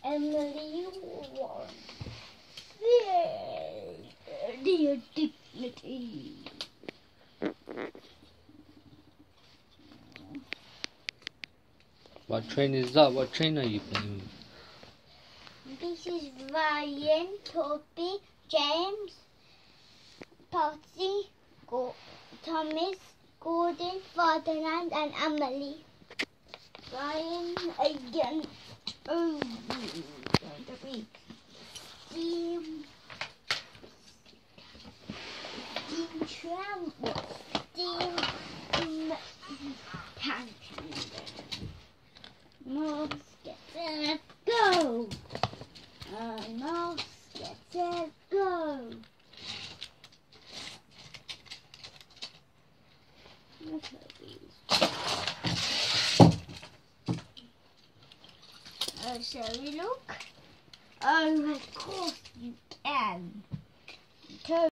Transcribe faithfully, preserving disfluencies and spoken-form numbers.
Emily won. Their dignity. What train is that? What train are you playing with? This is Ryan, Toby, James, Patsy, Go Thomas, Gordon, Ferdinand, and Emily. Ryan against Toby. Steam, Steam Tram, Steam Tank. Mouse, get set, go! Uh, mouse, get set, go! Look at these. Uh, shall we look? Oh, of course you can.